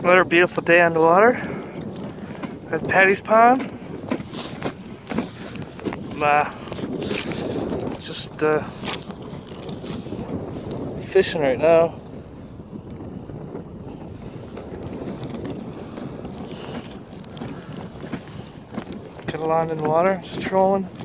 Another beautiful day on the water at Paddy's Pond. Just fishing right now. Got a line in the water, just trolling.